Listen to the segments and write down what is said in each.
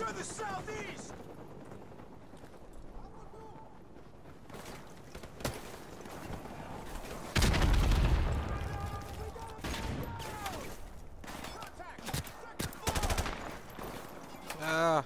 To the southeast! Ah.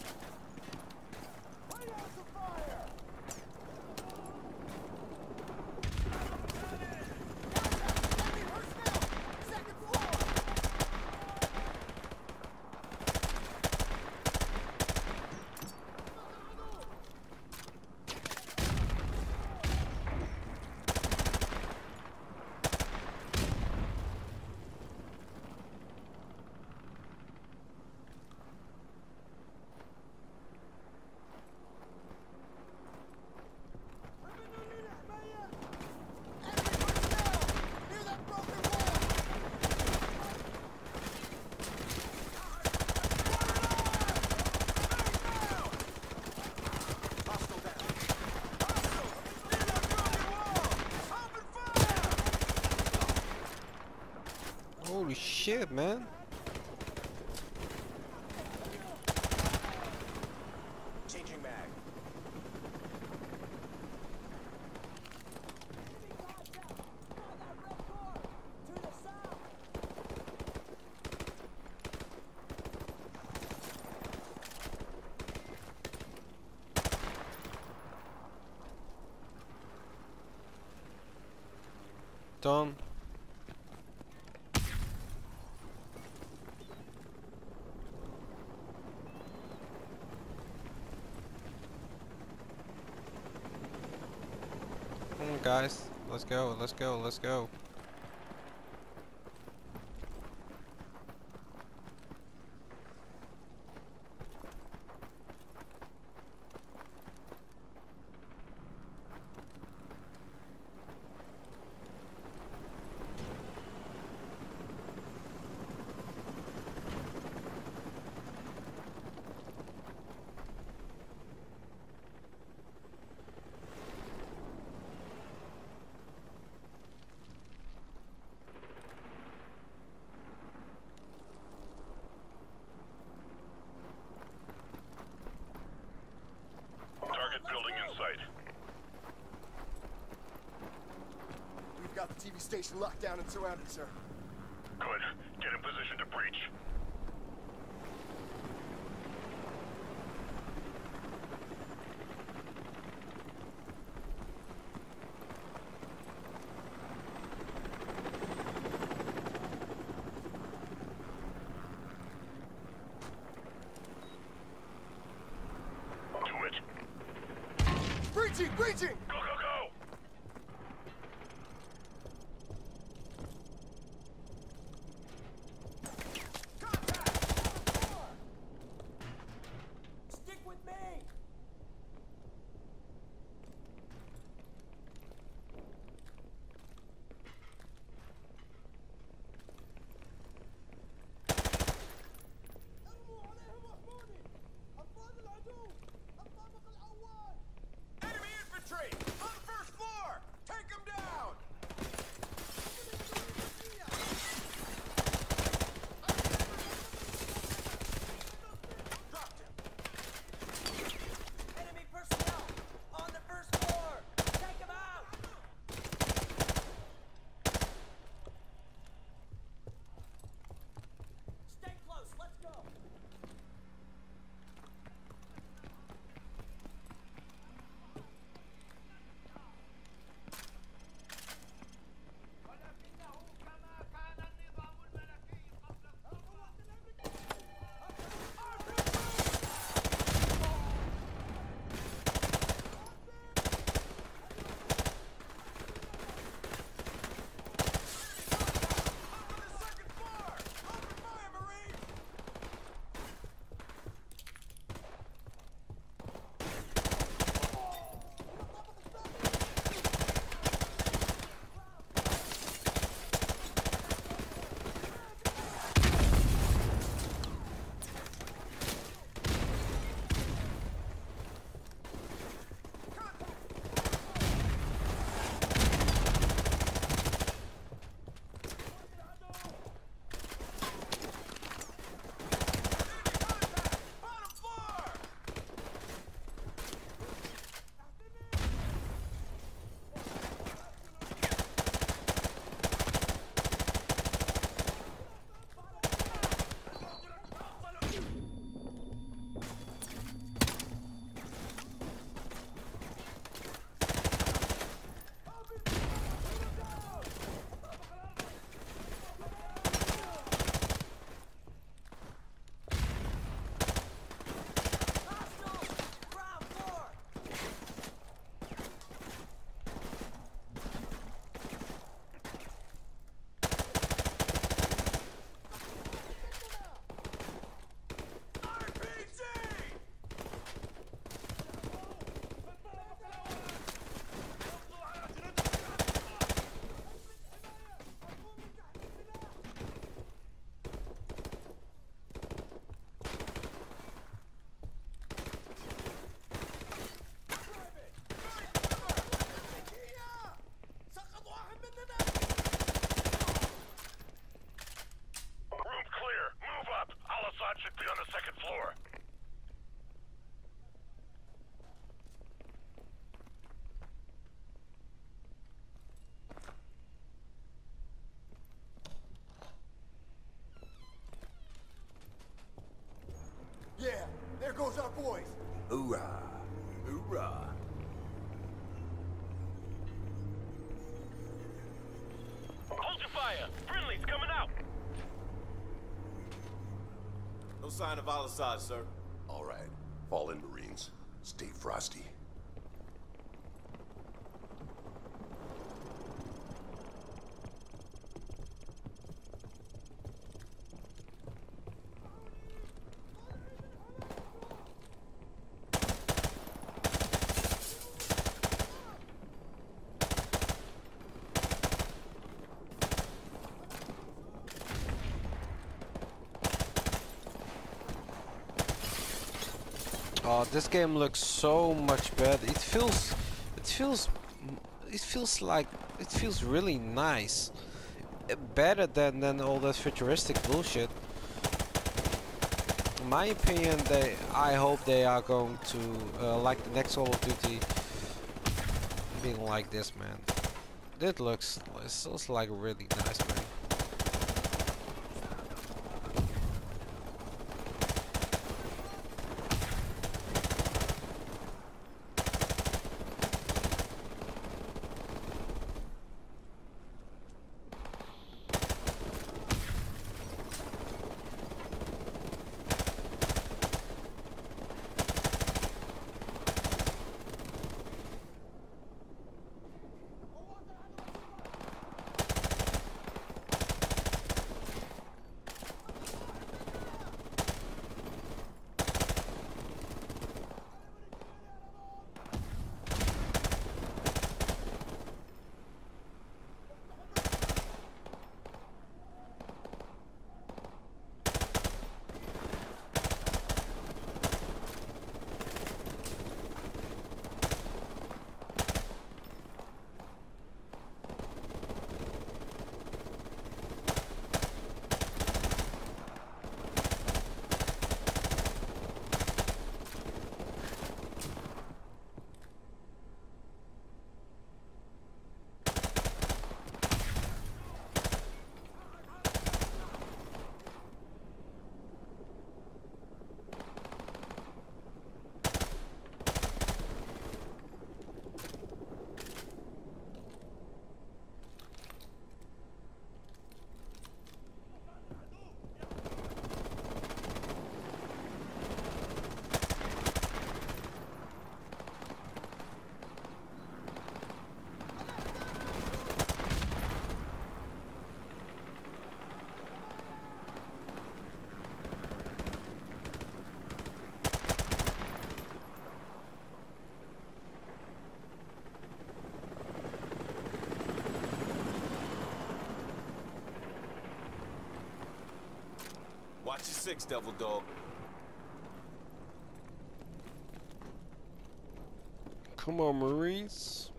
Holy shit, man. Changing mag. Done. Come on, guys. Let's go, let's go, let's go. Target building in sight. We've got the TV station locked down and surrounded, sir. Good. Get in position to breach. Do it. Breaching! Breaching! Go, go, go! Stick with me! Enemy infantry! Be on the second floor. Yeah, there goes our boys. Hoorah! Hoorah! Hold your fire! Friendly's coming out! No sign of Al-Assad, sir. All right. Fall in, Marines. Stay frosty. Oh, this game looks so much better. It feels like it feels really nice. Better than all that futuristic bullshit. In my opinion, I hope they are going to like the next Call of Duty being like this, man. It looks like really nice, man. Watch your six, Devil Dog. Come on, Marines.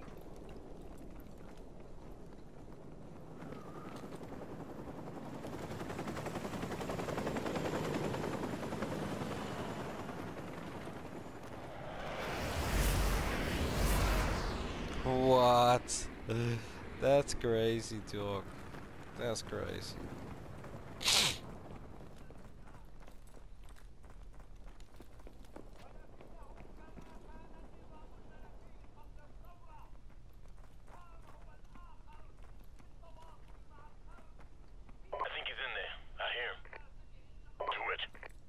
What? That's crazy, dog. That's crazy. I think he's in there. I hear him. To it.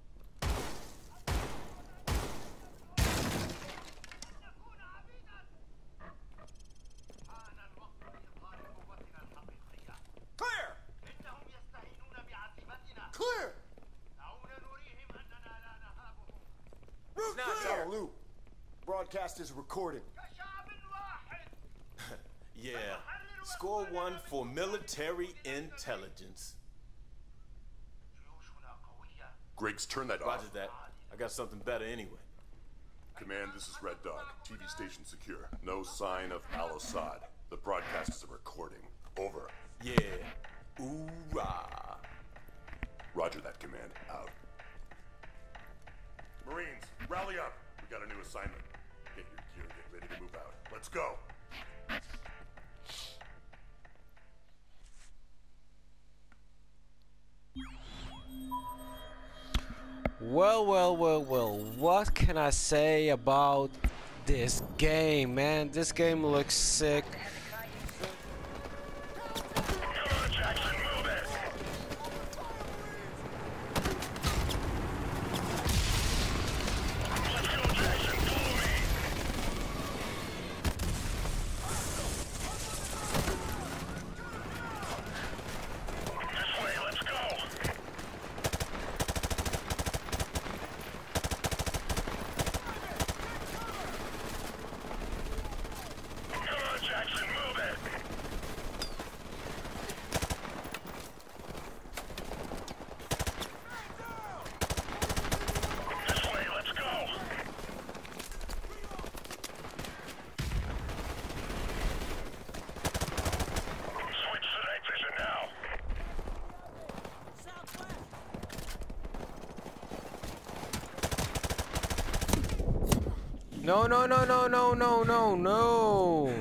Clear! Clear! Roof Not clear! here. Out of loop. Broadcast is recording. Yeah. Score one for military intelligence. Griggs, turn that Roger off. that. I got something better anyway. Command, this is Red Dog. TV station secure. No sign of Al-Assad. The broadcast is a recording. Over. Yeah. Hoorah. Roger that, Command. Out. rally up. We got a new assignment. Get your gear, get ready to move out. Let's go. Well, what can I say about this game, man? This game looks sick. Come on, Jackson, move it. Let's go, Jackson, follow me. This way, let's go. Come on, Jackson, move it. This way, let's go. Switch to night vision now. No.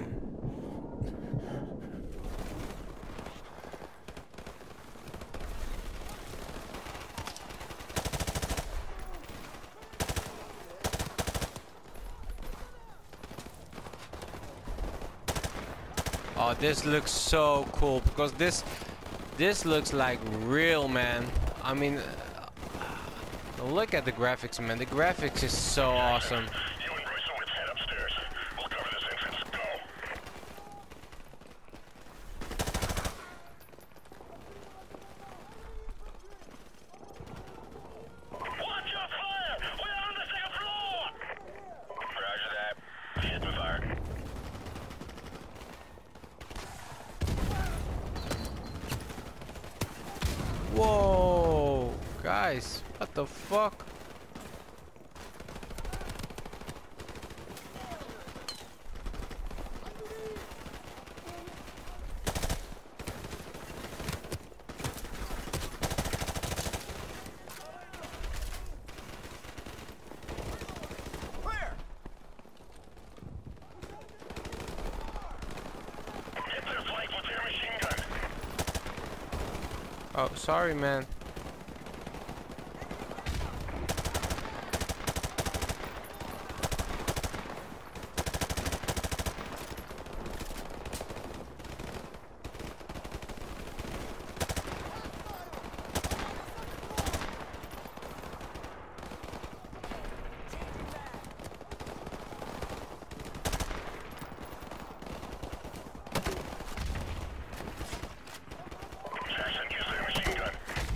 Oh, this looks so cool because this looks like real, man. I mean, look at the graphics, man. The graphics is so awesome. You and Grayson head upstairs. We'll cover this entrance. Go. Watch your fire! We're on the second floor! Roger that. Hit the fire. Whoa, guys, what the fuck? Clear! Hit their flank with your machine gun. Oh, sorry, man. Jackson, use their machine gun.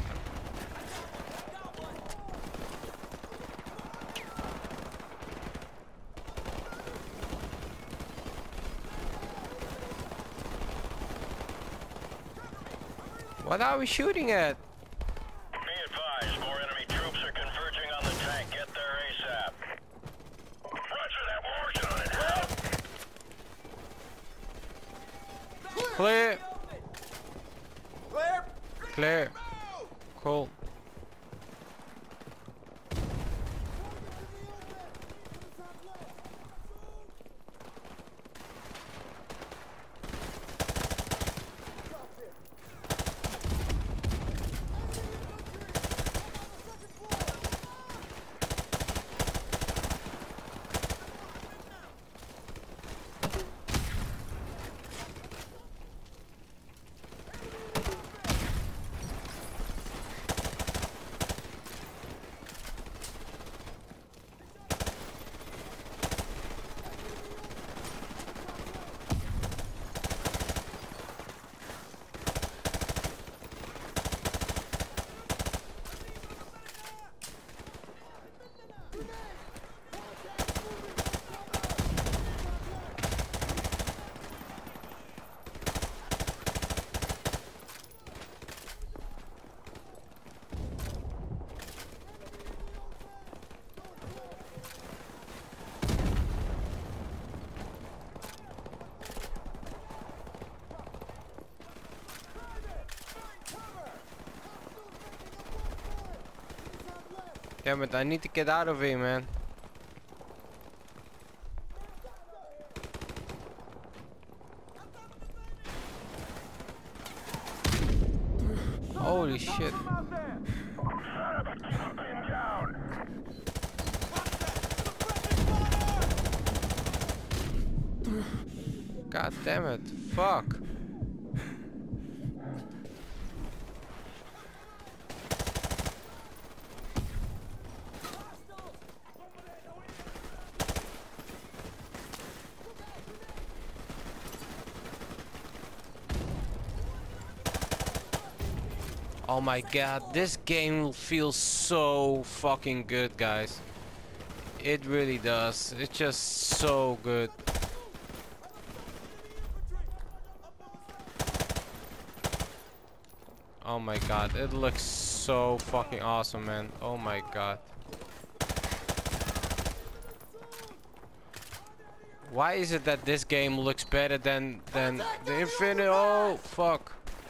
What are we shooting at? Be advised, more enemy troops are converging on the tank. Get there ASAP. Roger that, we're working on it. Help! Clear. Clear! Clear. Cool. Damn it, I need to get out of here, man. Holy shit. God damn it. Fuck. Oh my god, this game feels so fucking good, guys. It really does. It's just so good. Oh my god, it looks so fucking awesome, man. Oh my god. Why is it that this game looks better than the Infinite? Oh fuck.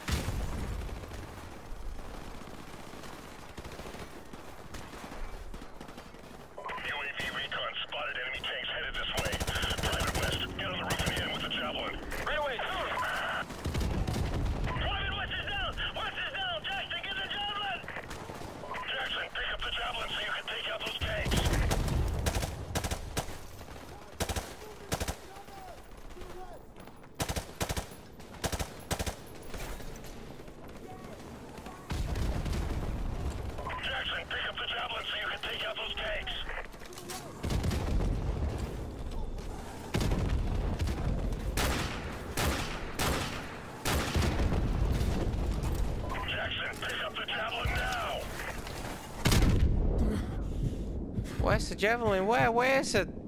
Where's the javelin? Where is it?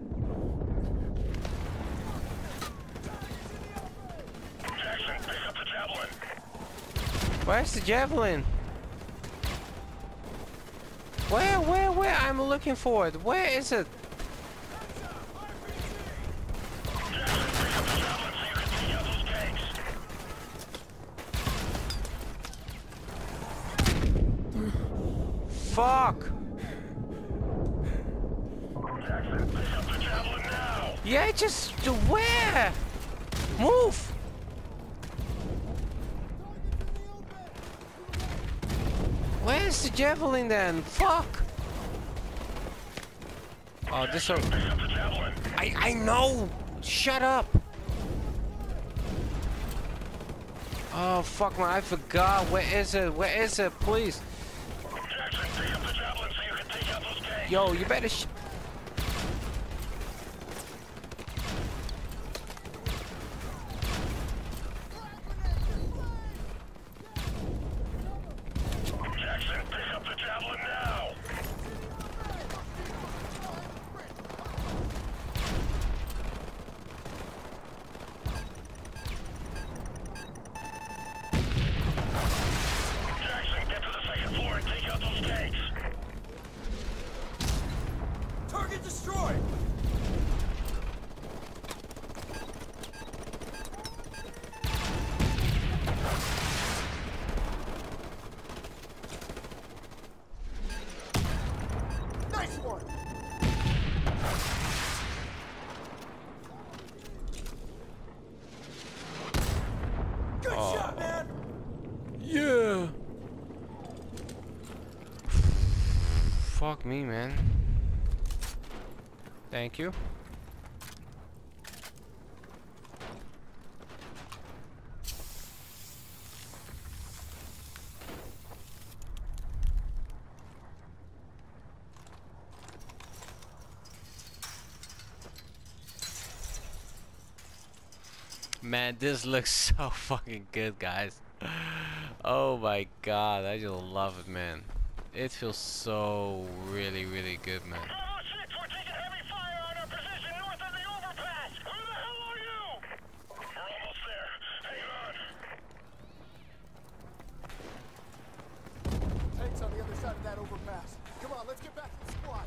Jackson, pick up the javelin. Where's the javelin? Where? I'm looking for it. Where is it? Jackson, pick up the javelin so you can take out those tanks. Fuck. Jackson, pick up the javelin now. Yeah, just where? Move. Where's the javelin then? Fuck. Oh, this one. Pick up the javelin. I know. Shut up. Oh fuck man, I forgot. Where is it? Where is it? Please. Jackson, pick up the javelin so you can take out those tanks. Yo, you better. Jackson, pick up the javelin now. Jackson, get to the second floor and take out those tanks. Target destroyed. Nice one! Good shot, man! Yeah. Fuck me, man. Thank you. Man, this looks so fucking good, guys. Oh my god, I just love it, man. It feels so really good, man. Bravo 6, we're taking heavy fire on our position north of the overpass. Where the hell are you? We're almost there. Hang on. Tanks on the other side of that overpass. Come on, let's get back to the squad.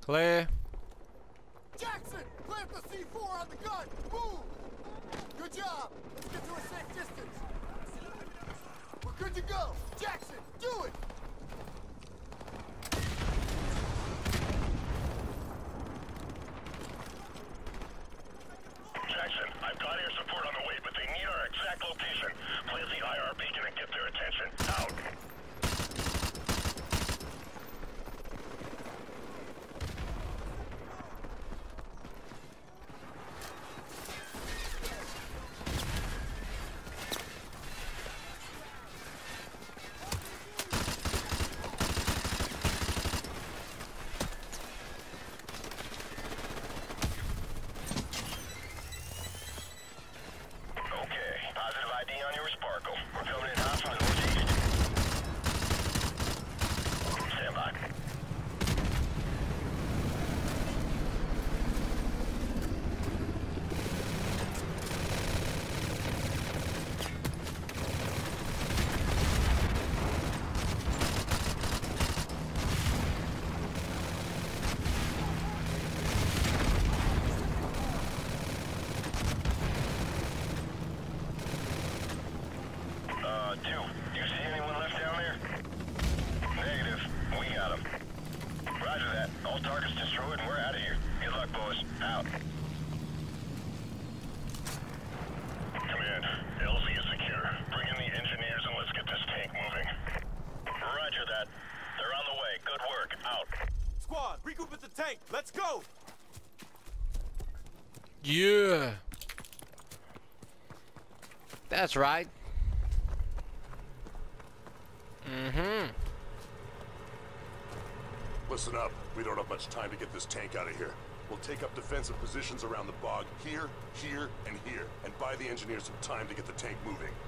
Clear. Jackson, plant the C4 on the gun. Move. Good job. Let's get to a safe distance. We're good to go. Jackson, do it. Jackson, I've got air support on the way, but they need our exact location. Plant the IR beacon and get their attention. Out. Regroup at the tank. Let's go. Yeah. That's right. Mm-hmm. Listen up. We don't have much time to get this tank out of here. We'll take up defensive positions around the bog here, here, and here, and buy the engineers some time to get the tank moving.